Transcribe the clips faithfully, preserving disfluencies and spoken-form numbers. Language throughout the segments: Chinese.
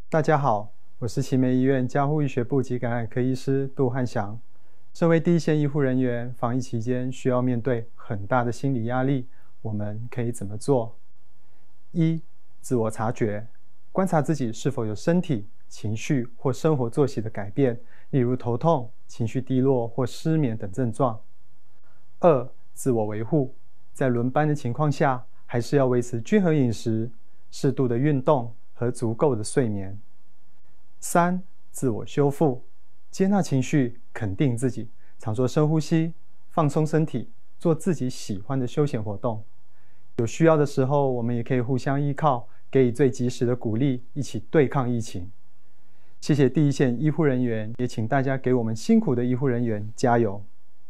大家好，我是奇美医院加护医学部及感染科医师杜汉祥。身为第一线医护人员，防疫期间需要面对很大的心理压力，我们可以怎么做？一、自我察觉，观察自己是否有身体、情绪或生活作息的改变，例如头痛、情绪低落或失眠等症状。二、自我维护，在轮班的情况下，还是要维持均衡饮食、适度的运动和足够的睡眠。三、自我修复，接纳情绪，肯定自己，常做深呼吸，放松身体，做自己喜欢的休闲活动。有需要的时候，我们也可以互相依靠，给予最及时的鼓励，一起对抗疫情。谢谢第一线医护人员，也请大家给我们辛苦的医护人员加油。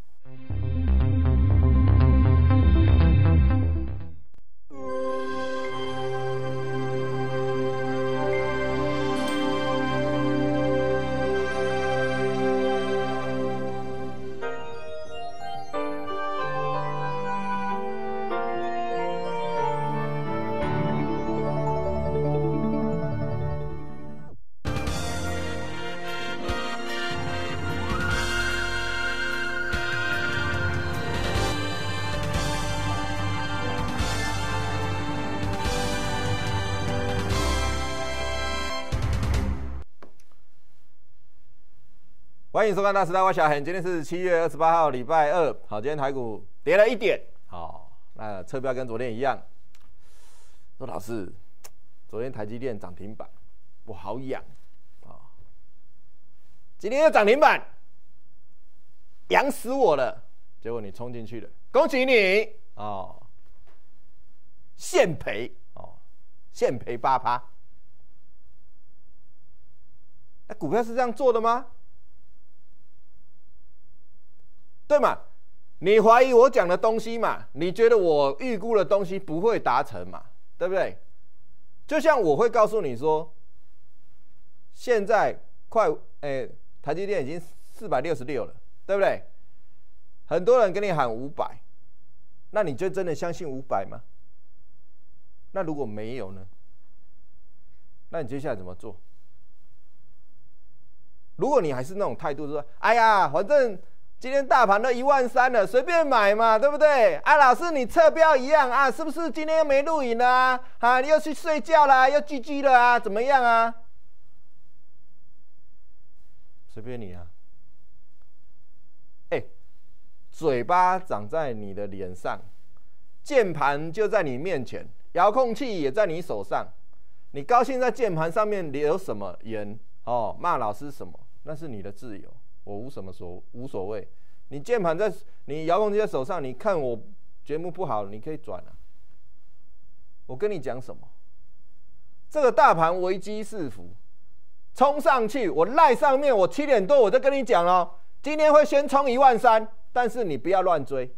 欢迎收看《大时代》，我小恒。今天是七月二十八号，礼拜二。好，今天台股跌了一点。好，那车标跟昨天一样。说老师，昨天台积电涨停板，我好痒啊！今天又涨停板，痒死我了。结果你冲进去了，恭喜你哦！现赔哦，现赔八趴。那股票是这样做的吗？对嘛？你怀疑我讲的东西嘛？你觉得我预估的东西不会达成嘛？对不对？就像我会告诉你说，现在快诶，台积电已经四百六十六了，对不对？很多人跟你喊五百，那你就真的相信五百吗？那如果没有呢？那你接下来怎么做？如果你还是那种态度，说，哎呀，反正。今天大盘都一万三了，随便买嘛，对不对？啊，老师你侧标一样啊，是不是今天又没录影了啊？啊，你又去睡觉啦，又 G G 了啊，怎么样啊？随便你啊。哎，嘴巴长在你的脸上，键盘就在你面前，遥控器也在你手上，你高兴在键盘上面留什么言哦，骂老师什么，那是你的自由。我无什么所无所谓，你键盘在你遥控器在手上，你看我节目不好，你可以转啊。我跟你讲什么？这个大盘危机四伏，冲上去，我赖上面，我七点多我就跟你讲了，今天会先冲一万三，但是你不要乱追。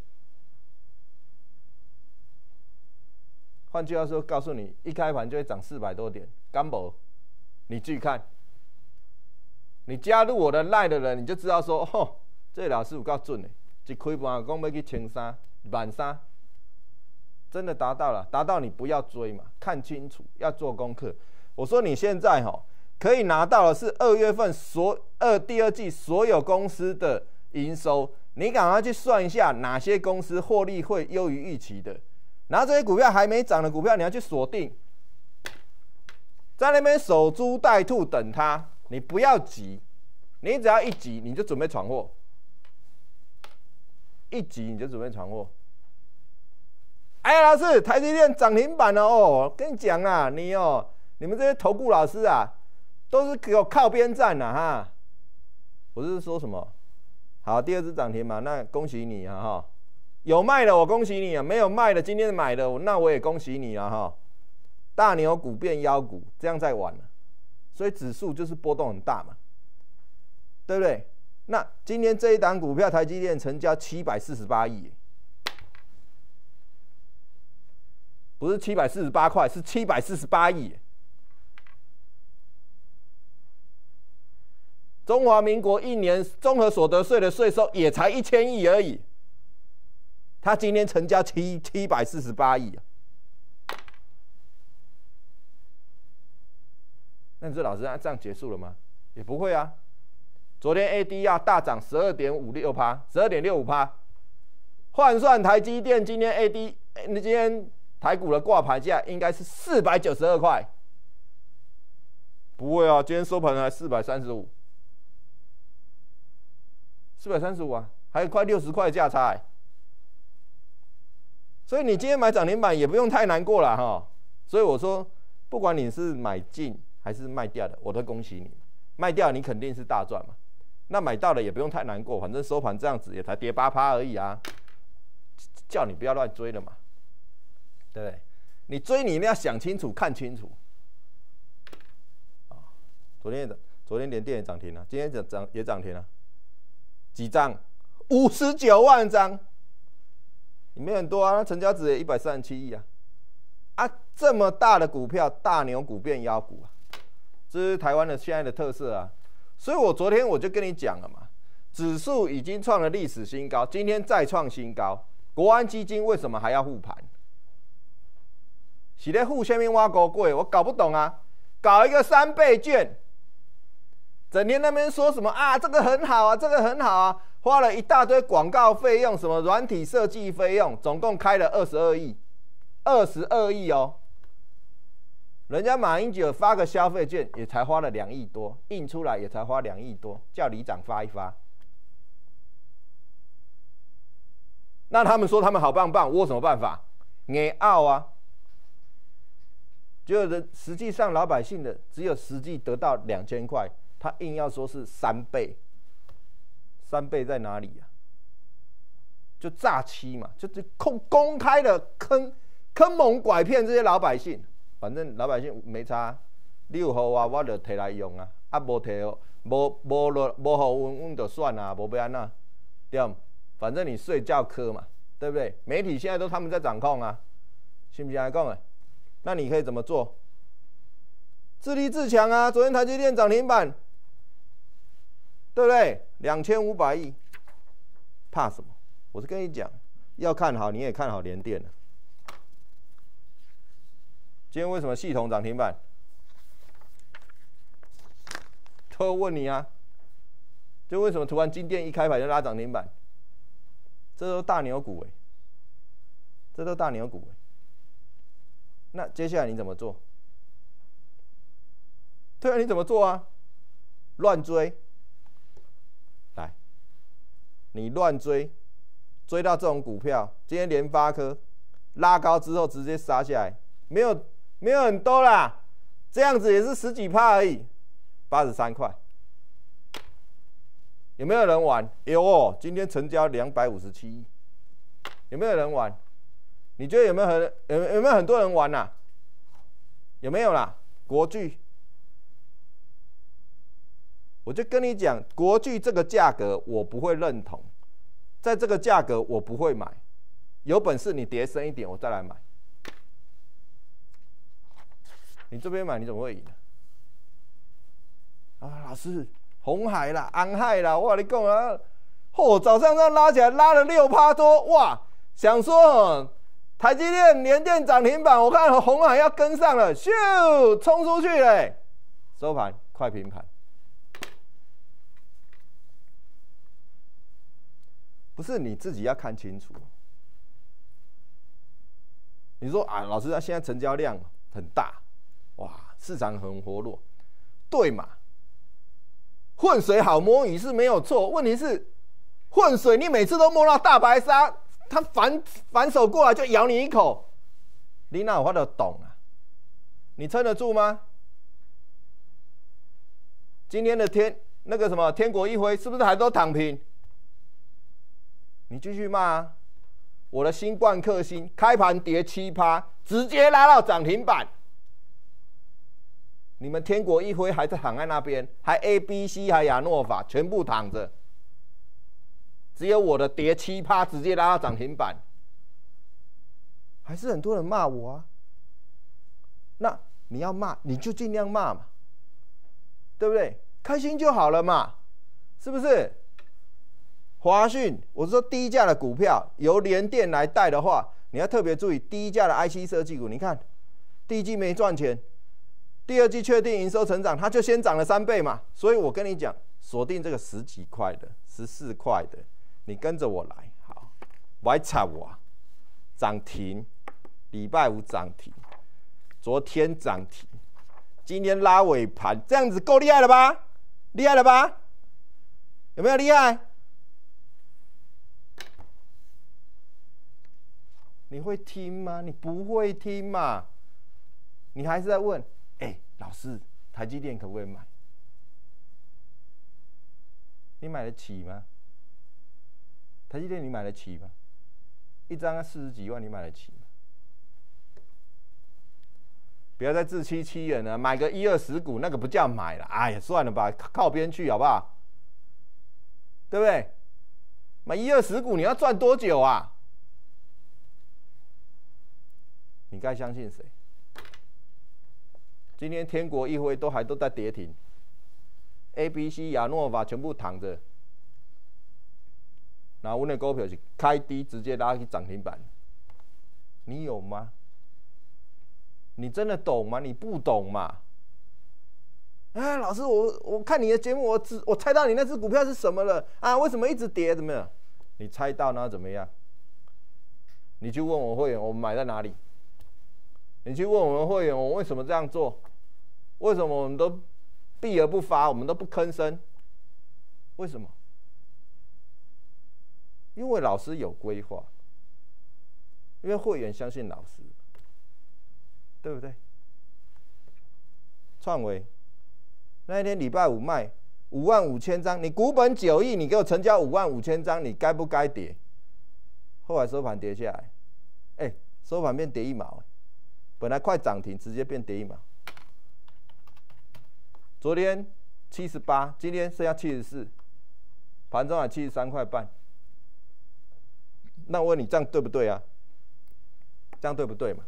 换句话说，告诉你，一开盘就会涨四百多点，干不？你继续看。你加入我的 LINE 的人，你就知道说，哦，这老师有够准的，一开盘讲要去千三、万三，真的达到了，达到你不要追嘛，看清楚，要做功课。我说你现在哈、哦、可以拿到的是二月份所二第二季所有公司的营收，你赶快去算一下哪些公司获利会优于预期的，然后这些股票还没涨的股票，你要去锁定，在那边守株待兔等它。你不要急，你只要一急你就准备闯祸，一急你就准备闯祸。哎呀，老师，台积电涨停板了哦！跟你讲啊，你哦，你们这些投顾老师啊，都是给我靠边站呐哈！我是说什么？好，第二次涨停嘛，那恭喜你啊哈！有卖的我恭喜你啊，没有卖的今天买的那我也恭喜你啊哈！大牛股变妖股，这样在玩了。所以指数就是波动很大嘛，对不对？那今天这一档股票台积电成交七百四十八亿，不是七百四十八块，是七百四十八亿。中华民国一年综合所得税的税收也才一千亿而已，他今天成交七七百四十八亿。 那你说老师，那这样结束了吗？也不会啊。昨天 A D 啊大涨十二点五六趴，十二点六五趴，换算台积电今天 A D， 你今天台股的挂牌价应该是四百九十二块。不会啊，今天收盘还四百三十五，四百三十五啊，还有快六十块价差、欸。所以你今天买涨停板也不用太难过了哈。所以我说，不管你是买进还是卖掉的，我都恭喜你。卖掉你肯定是大赚嘛，那买到了也不用太难过，反正收盘这样子也才跌八趴而已啊，叫你不要乱追了嘛，对不对？你追你一定要想清楚、看清楚。啊，昨天昨天联电也涨停了，今天涨涨也涨停了，几张？五十九万张，也没很多啊，成交值也一百三十七亿啊，啊，这么大的股票，大牛股变妖股啊！这是台湾的现在的特色啊，所以我昨天我就跟你讲了嘛，指数已经创了历史新高，今天再创新高，国安基金为什么还要护盘？是在护下面挖狗贵，我搞不懂啊！搞一个三倍券，整天那边说什么啊，这个很好啊，这个很好啊，花了一大堆广告费用，什么软体设计费用，总共开了二十二亿，二十二亿哦。人家马英九发个消费券也才花了两亿多，印出来也才花两亿多，叫里长发一发。那他们说他们好棒棒，我有什么办法？硬拗啊！结果实际上老百姓的只有实际得到两千块，他硬要说是三倍，三倍在哪里啊？就诈欺嘛，就是公公开的坑坑蒙拐骗这些老百姓。反正老百姓没差，你有好啊，我就摕来用啊，啊无摕，无无落无好阮阮就算啊，无要安那，对，反正你睡觉磕嘛，对不对？媒体现在都他们在掌控啊，信不信来讲啊？那你可以怎么做？自立自强啊！昨天台积电涨停板，对不对？两千五百亿，怕什么？我是跟你讲，要看好你也看好联电了。今天为什么系统涨停板？都问你啊，就为什么突然金电一开盘就拉涨停板？这都大牛股哎、欸，这都大牛股哎、欸。那接下来你怎么做？对啊，你怎么做啊？乱追，来，你乱追，追到这种股票，今天联发科拉高之后直接杀下来，没有。没有很多啦，这样子也是十几趴而已，八十三块。有没有人玩？有哦，今天成交两百五十七亿，有没有人玩？你觉得有没有很有有没有很多人玩呐、啊？有没有啦？国巨，我就跟你讲，国巨这个价格我不会认同，在这个价格我不会买，有本事你跌深一点我再来买。你这边买你怎么会赢啊？啊，老师，鸿海啦、安海啦，我跟你讲啊，嚯、哦，早上这样拉起来，拉了六趴多，哇！想说、哦、台积电、联电涨停板，我看鸿海要跟上了，咻，冲出去嘞！收盘快平盘，不是你自己要看清楚。你说啊，老师，他现在成交量很大。哇，市场很活络，对嘛？混水好摸鱼是没有错，问题是混水你每次都摸到大白鲨，它反反手过来就咬你一口，你哪有法度懂啊？你撑得住吗？今天的天那个什么天国一辉是不是还都躺平？你继续骂啊！我的新冠克星开盘跌七趴，直接拉到涨停板。你们天国一辉还在躺在那边，还 A、B、C 还亚诺法全部躺着，只有我的跌七趴直接拉到涨停板，还是很多人骂我啊。那你要骂你就尽量骂嘛，对不对？开心就好了嘛，是不是？华讯，我是说低价的股票由联电来带的话，你要特别注意低价的 I C 设计股。你看第一季没赚钱。 第二季确定营收成长，它就先涨了三倍嘛。所以我跟你讲，锁定这个十几块的、十四块的，你跟着我来。好，我插我涨停，礼拜五涨停，昨天涨停，今天拉尾盘，这样子够厉害了吧？厉害了吧？有没有厉害？你会听吗？你不会听嘛？你还是在问，哎、欸，老师，台积电可不可以买？你买得起吗？台积电你买得起吗？一张要四十几万，你买得起吗？不要再自欺欺人了，买个一二十股那个不叫买了，哎呀，算了吧，靠边去好不好？对不对？买一二十股你要赚多久啊？你该相信谁？今天天国一辉都还都在跌停 ，A B C 亚诺法全部躺着，然后我的股票是开低直接拉去涨停板，你有吗？你真的懂吗？你不懂嘛？啊，老师，我我看你的节目，我只我猜到你那只股票是什么了啊？为什么一直跌？怎么样？你猜到那怎么样？你去问我会员，我们买在哪里？你去问我们会员，我为什么这样做？为什么我们都避而不发，我们都不吭声？为什么？因为老师有规划，因为会员相信老师，对不对？创维那一天礼拜五卖五万五千张，你股本九亿，你给我成交五万五千张，你该不该跌？后来收盘跌下来，哎、欸，收盘变跌一毛、欸。本来快涨停，直接变跌一毛。昨天七十八，今天剩下七十四，盘中还七十三块半。那我问你，这样对不对啊？这样对不对嘛？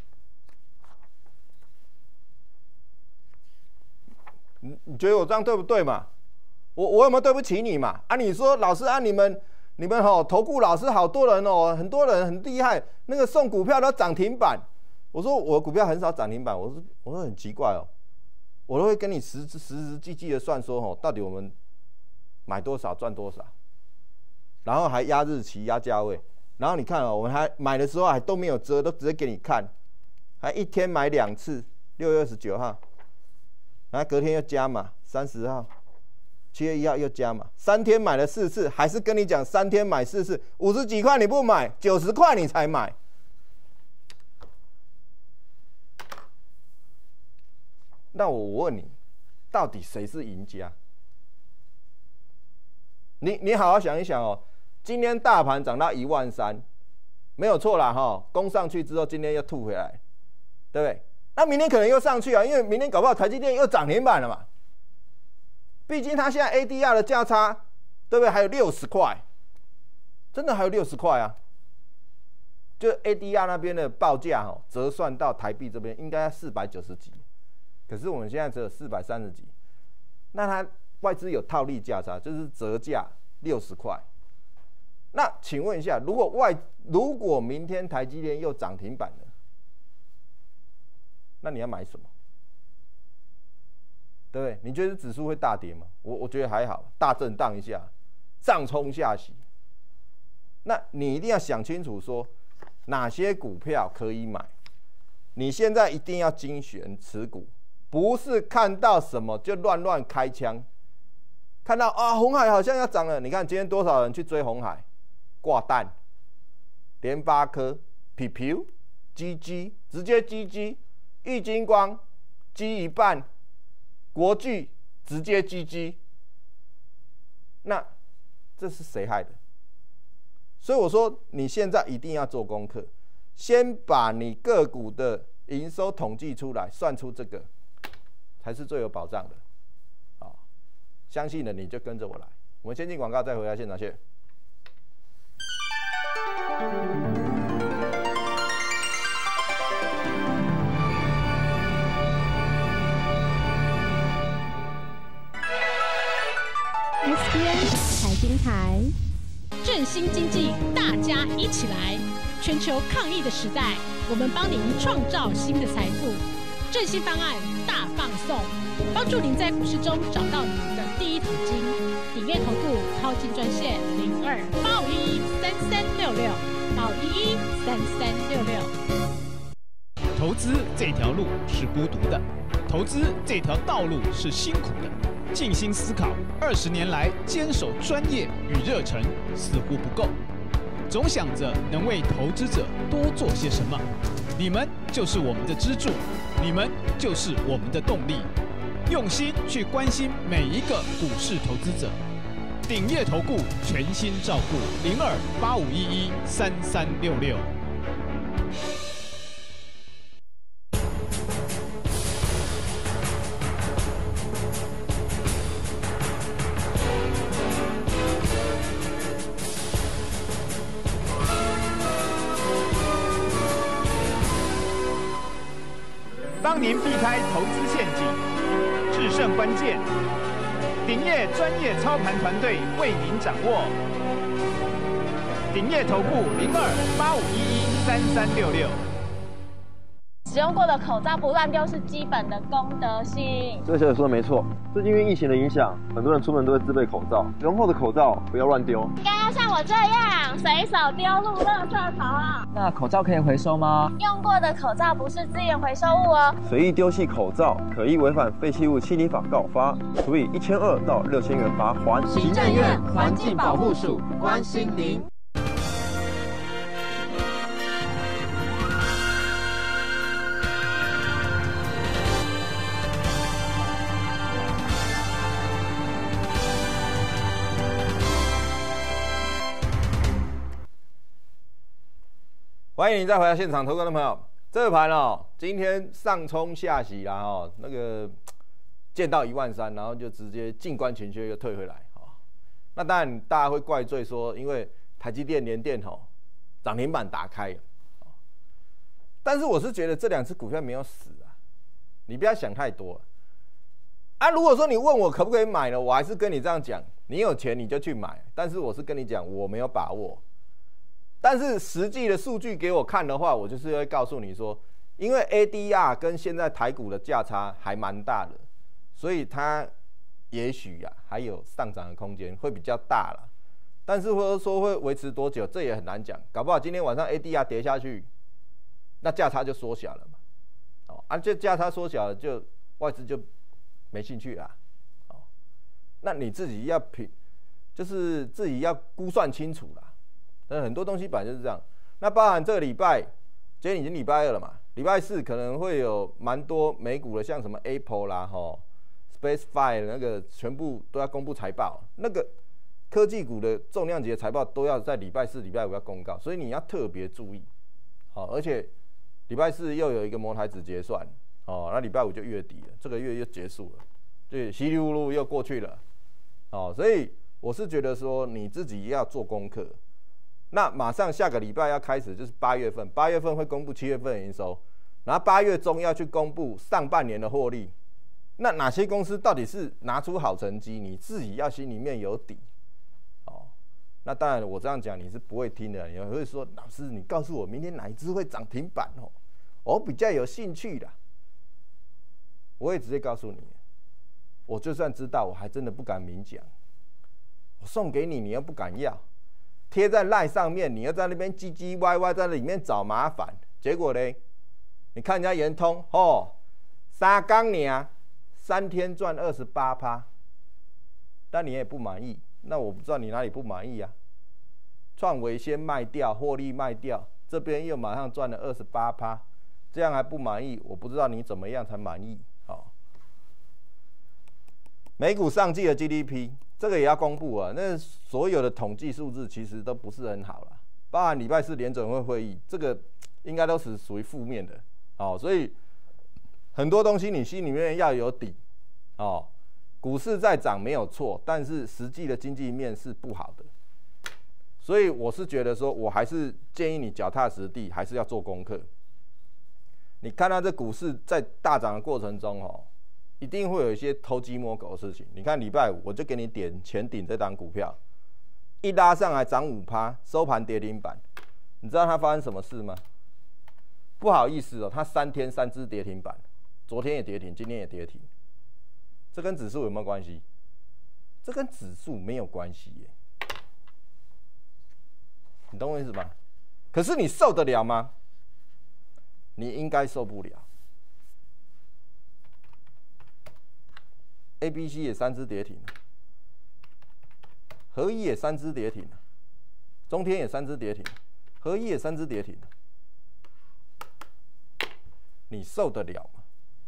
你你觉得我这样对不对嘛？我我有没有对不起你嘛？啊，你说老师啊，你们你们吼、哦、投顾老师好多人哦，很多人很厉害，那个送股票都涨停板。我说我股票很少涨停板，我说我说很奇怪哦，我都会跟你实实实际际的算说哦，到底我们买多少赚多少，然后还压日期压价位，然后你看哦，我们还买的时候还都没有遮，都直接给你看，还一天买两次，六月二十九号，然后隔天又加码，三十号，七月一号又加码，三天买了四次，还是跟你讲三天买四次，五十几块你不买，九十块你才买。那我问你，到底谁是赢家？你你好好想一想哦。今天大盘涨到一万三，没有错啦哈。攻上去之后，今天又吐回来，对不对？那明天可能又上去啊，因为明天搞不好台积电又涨停板了嘛。毕竟它现在 A D R 的价差，对不对？还有六十块，真的还有六十块啊。就 A D R 那边的报价哦，折算到台币这边应该四百九十几。可是我们现在只有四百三十几，那它外资有套利价差，就是折价六十块。那请问一下，如果外如果明天台积电又涨停板了，那你要买什么？对不对？你觉得指数会大跌吗？我我觉得还好，大震荡一下，上冲下洗。那你一定要想清楚说，哪些股票可以买？你现在一定要精选持股。不是看到什么就乱乱开枪，看到啊鸿海好像要涨了，你看今天多少人去追鸿海，挂蛋，联发科、P P、G G 直接 G G， 玉晶光G一半，国巨直接 G G， 那这是谁害的？所以我说你现在一定要做功课，先把你个股的营收统计出来，算出这个。才是最有保障的，好，相信了你就跟着我来。我们先进广告，再回来现场去。 S B N 财经台，振兴经济，大家一起来！全球抗疫的时代，我们帮您创造新的财富。振兴方案大方放送，帮助您在股市中找到您的第一桶金。鼎业投顾超金专线零二八五一一三三六六八五一一三三六六。 投资这条路是孤独的，投资这条道路是辛苦的。静心思考，二十年来坚守专业与热忱似乎不够，总想着能为投资者多做些什么。你们就是我们的支柱，你们就是我们的动力。用心去关心每一个股市投资者。鼎业投顾全心照顾零二八五一一三三六六。帮您避开投资陷阱，制胜关键。鼎业专业操盘团队为您掌握。鼎业投顾零二八五一一三三六六。 使用过的口罩不乱丢是基本的公德心。 这个小姐说的没错，最近因为疫情的影响，很多人出门都会自备口罩。使用后的口罩不要乱丢， 应该要像我这样随手丢入垃圾桶。 那口罩可以回收吗？ 用过的口罩不是资源回收物哦。 随意丢弃口罩，可依违反废弃物清理法告发，处以一千二到六千元罚锾。 行政院环境保护署关心您。 欢迎你再回到现场，投资的朋友，这个盘哦，今天上冲下洗啦哦，那个见到一万三，然后就直接静观情绪又退回来哦。那当然大家会怪罪说，因为台积电、联电哦涨停板打开，但是我是觉得这两只股票没有死啊，你不要想太多了啊。如果说你问我可不可以买呢，我还是跟你这样讲，你有钱你就去买，但是我是跟你讲我没有把握。但是实际的数据给我看的话，我就是会告诉你说，因为 A D R 跟现在台股的价差还蛮大的，所以它也许啊还有上涨的空间会比较大啦。但是或者说会维持多久，这也很难讲，搞不好今天晚上 A D R 跌下去，那价差就缩小了嘛。哦，啊，这价差缩小了，就外资就没兴趣啦。哦，那你自己要评，就是自己要估算清楚啦。那很多东西本来就是这样。那包含这个礼拜，今天已经礼拜二了嘛，礼拜四可能会有蛮多美股的，像什么 Apple 啦、吼 SpaceX 那个全部都要公布财报。那个科技股的重量级的财报都要在礼拜四、礼拜五要公告，所以你要特别注意。好，而且礼拜四又有一个摩台指结算，哦，那礼拜五就月底了，这个月又结束了，对，稀里糊涂又过去了。哦，所以我是觉得说你自己要做功课。那马上下个礼拜要开始，就是八月份，八月份会公布七月份的营收，然后八月中要去公布上半年的获利。那哪些公司到底是拿出好成绩，你自己要心里面有底。哦，那当然我这样讲你是不会听的，你会说老师你告诉我明天哪一支会涨停板哦，我比较有兴趣的。我也直接告诉你，我就算知道，我还真的不敢明讲。我送给你，你又不敢要。贴在 LINE 上面，你又在那边唧唧歪歪，在里面找麻烦，结果呢？你看人家圆通，哦，三缸年三天赚二十八趴，但你也不满意，那我不知道你哪里不满意啊？创维先卖掉，获利卖掉，这边又马上赚了二十八趴，这样还不满意？我不知道你怎么样才满意。好、哦，美股上季的 G D P。这个也要公布啊，那所有的统计数字其实都不是很好啦，包含礼拜四联准会会议，这个应该都是属于负面的，哦，所以很多东西你心里面要有底，哦，股市在涨没有错，但是实际的经济面是不好的，所以我是觉得说，我还是建议你脚踏实地，还是要做功课。你看到这股市在大涨的过程中，哦。一定会有一些偷鸡摸狗的事情。你看礼拜五我就给你点前顶这档股票，一拉上来涨五趴，收盘跌停板。你知道它发生什么事吗？不好意思哦，它三天三只跌停板， 昨天也跌停，今天也跌停，这跟指数有没有关系？这跟指数没有关系耶，你懂我意思吗？可是你受得了吗？你应该受不了。A、B、C 也三只跌停了，合一也三只跌停了，中天也三只跌停，合一也三只跌停了，你受得了吗？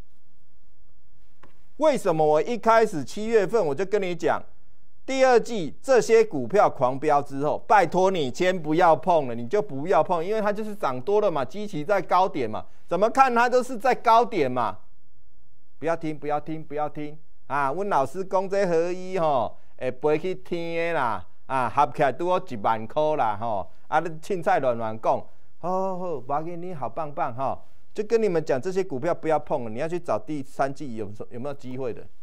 为什么我一开始七月份我就跟你讲，第二季这些股票狂飙之后，拜托你先不要碰了，你就不要碰，因为它就是涨多了嘛，基期在高点嘛，怎么看它都是在高点嘛。不要听，不要听，不要听啊！阮老师讲这合一吼，会飞去天的啦，啊，合起来拄好一万块啦吼，啊，你凊彩乱乱讲，好好好，无要紧，你好棒棒哈。就跟你们讲，这些股票不要碰了，你要去找第三季有有没有机会的。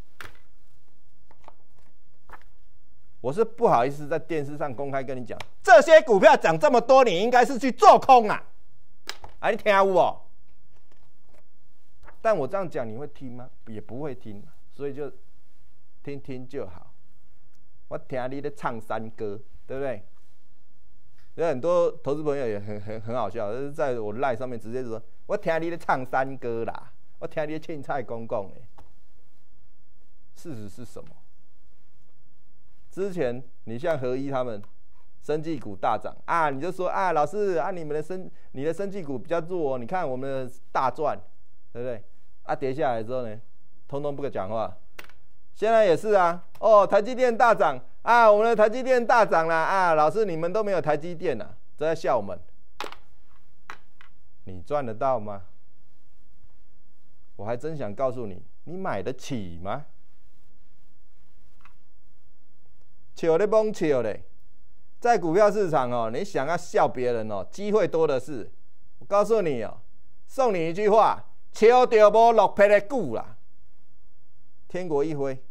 我是不好意思在电视上公开跟你讲，这些股票涨这么多，你应该是去做空啊！啊，你听有无？但我这样讲你会听吗？也不会听，所以就听听就好。我听你在唱山歌，对不对？有很多投资朋友也很很很好笑，就是在我 LINE 上面直接说，我听你在唱山歌啦，我听你在凊彩讲讲的。事实是什么？之前你像合一他们，生技股大涨啊，你就说啊，老师啊，你们的生你的生技股比较弱，你看我们的大赚，对不对？啊，跌下来之后呢，通通不敢讲话。现在也是啊，哦，台积电大涨啊，我们的台积电大涨啦啊，老师你们都没有台积电啊，这在笑我们。你赚得到吗？我还真想告诉你，你买得起吗？笑咧懵笑咧，在股票市场哦，你想要笑别人哦，机会多的是。我告诉你哦，送你一句话：笑到无落魄的久啦。天国一挥，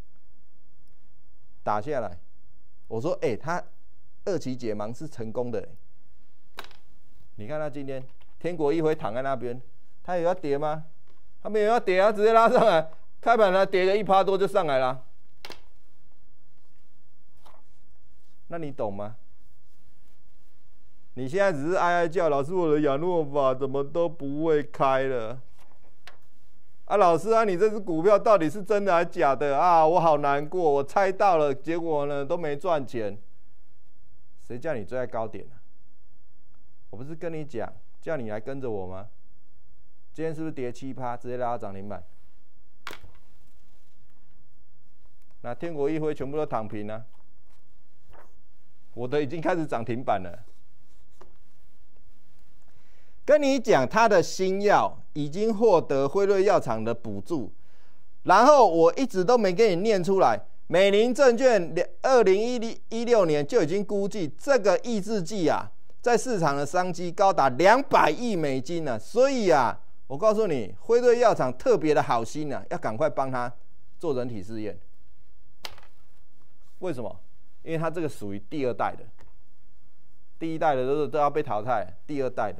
打下来。我说，哎、欸，他二期解盲是成功的、欸。你看他今天天国一挥躺在那边，他有要跌吗？他没有要跌啊，直接拉上来，开盘它跌个一趴多就上来了。那你懂吗？你现在只是哀哀叫，老师，我的亚诺法怎么都不会开了？啊，老师啊，你这只股票到底是真的还是假的啊？我好难过，我猜到了，结果呢都没赚钱。谁叫你追在高点啊？我不是跟你讲，叫你来跟着我吗？今天是不是跌七趴，直接拉到涨停板？那天国一辉全部都躺平了、啊。我的已经开始涨停板了。跟你讲，他的新药已经获得辉瑞药厂的补助，然后我一直都没给你念出来。美林证券二零一六年就已经估计这个抑制剂啊，在市场的商机高达两百亿美金呢、啊。所以啊，我告诉你，辉瑞药厂特别的好心啊，要赶快帮他做人体试验。为什么？因为它这个属于第二代的，第一代的都都要被淘汰，第二代的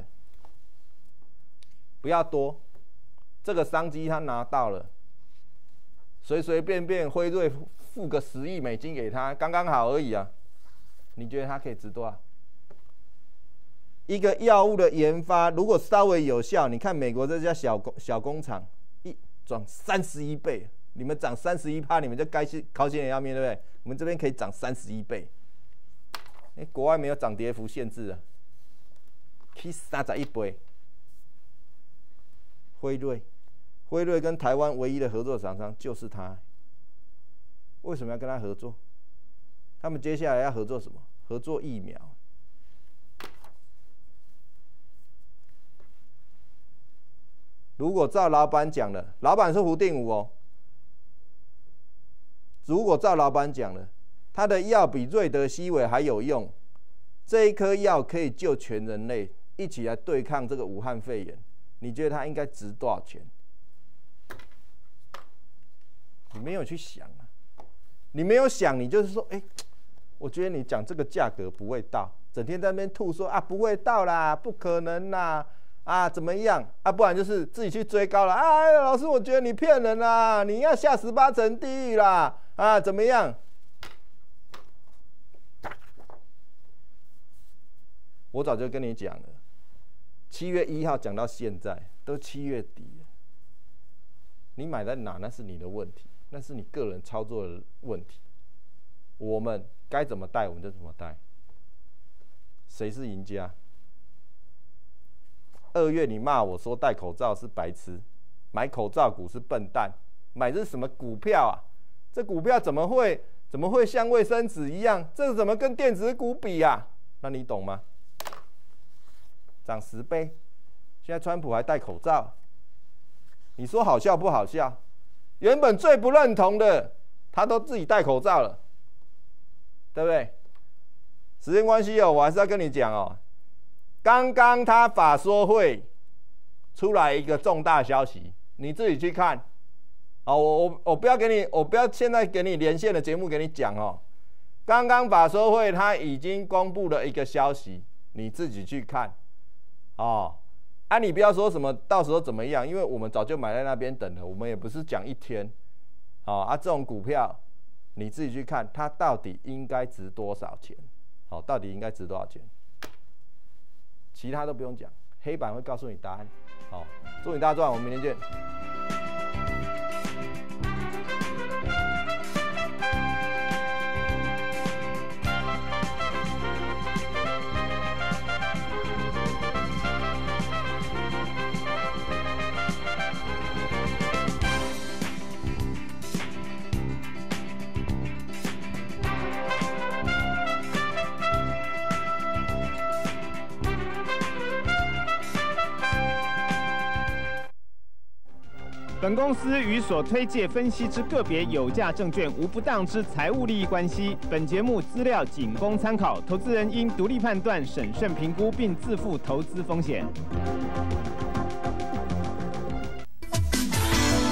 不要多，这个商机他拿到了，随随便便辉瑞付个十亿美金给他，刚刚好而已啊。你觉得他可以值多少？一个药物的研发，如果稍微有效，你看美国这家小工小工厂一涨三十一倍。你们涨三十一趴，你们就该高兴的要命，对不对？我们这边可以涨三十一倍，哎、欸，国外没有涨跌幅限制啊，去三十一倍。辉瑞，辉瑞跟台湾唯一的合作厂商就是他，为什么要跟他合作？他们接下来要合作什么？合作疫苗。如果照老板讲的，老板是胡定武哦。如果照老板讲的，他的药比瑞德西韦还有用，这一颗药可以救全人类，一起来对抗这个武汉肺炎。你觉得它应该值多少钱？你没有去想啊，你没有想，你就是说，哎、欸，我觉得你讲这个价格不会到，整天在那边吐说啊不会到啦，不可能啦， 啊，怎么样啊？不然就是自己去追高了。哎，老师，我觉得你骗人啦，你要下十八层地狱啦，啊，怎么样？我早就跟你讲了，七月一号讲到现在，都七月底了。你买在哪那是你的问题，那是你个人操作的问题。我们该怎么带我们就怎么带。谁是赢家？二月你骂我说戴口罩是白痴，买口罩股是笨蛋，买这是什么股票啊？这股票怎么会怎么会像卫生纸一样？这怎么跟电子股比啊？那你懂吗？涨十倍，现在川普还戴口罩，你说好笑不好笑？原本最不认同的，他都自己戴口罩了，对不对？时间关系哦，我还是要跟你讲哦。刚刚他法说会出来一个重大消息，你自己去看。好，我我我不要给你，我不要现在给你连线的节目给你讲哦。刚刚法说会他已经公布了一个消息，你自己去看。哦，啊，你不要说什么到时候怎么样，因为我们早就买在那边等了，我们也不是讲一天。好、哦、啊，这种股票你自己去看，它到底应该值多少钱？好、哦，到底应该值多少钱？其他都不用讲，黑板会告诉你答案。好，祝你大赚，我们明天见。 本公司与所推介分析之个别有价证券无不当之财务利益关系。本节目资料仅供参考，投资人应独立判断、审慎评估，并自负投资风险。